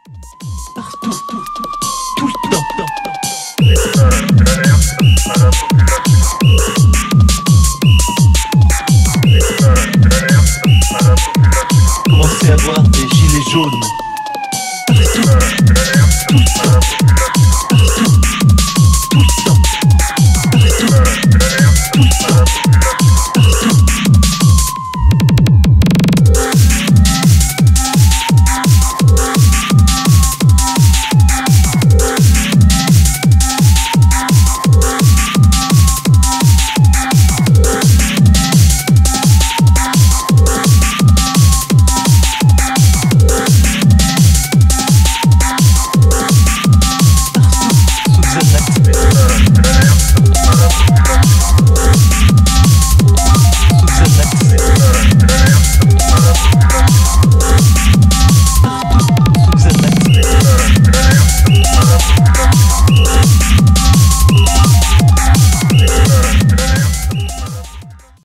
Partout, tout le temps. L'alerte à la population. L'alerte à la population. Commencez à voir des gilets jaunes. Partout, L'alerte à la population.